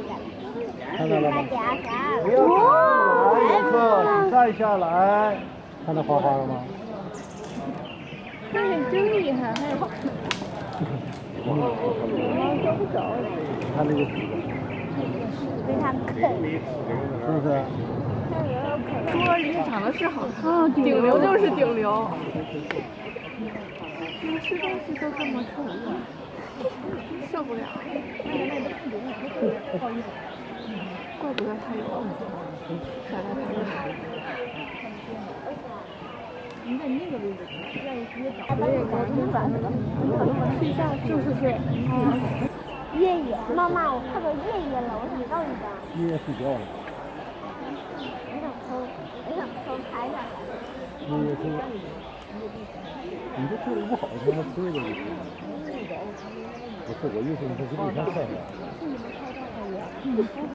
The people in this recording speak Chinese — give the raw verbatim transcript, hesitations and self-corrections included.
看到了吗？ 不要上来，一个再下来。 看到花花了吗？ 这个真厉害，还有。我不走。 看那个， 被他啃， 是不是？ 说人家长得是好看，顶流就是顶流。吃东西都这么瘦，受不了。怪不得他有甩来拍的。你在那个位置，要是直接找，我也感觉软的了。睡觉就是睡。 爷爷，妈妈，我看到爷爷了，我想照一张。 爷爷睡觉了。 我想偷，我想偷拍下来。 爷爷睡。你这睡得不好，他妈睡的。不是，我意思你这给你看看。